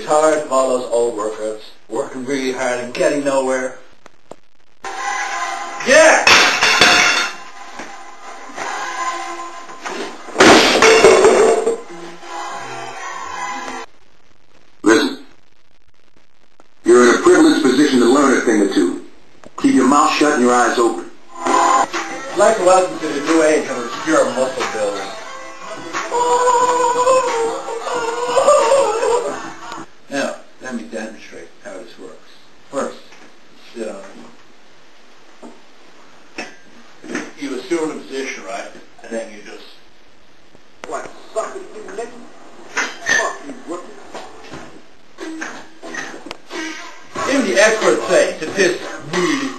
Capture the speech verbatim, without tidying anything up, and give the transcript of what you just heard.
tired of all those old workouts, working really hard and getting nowhere. Yeah! Listen. You're in a privileged position to learn a thing or two. Keep your mouth shut and your eyes open. I'd like to welcome to the new age of obscure muscle building. Now, let me demonstrate how this works. First, sit on it. You assume a position, right? And then you just... What, suck it, you nigga? Fuck you, rookie. Even the experts say that this really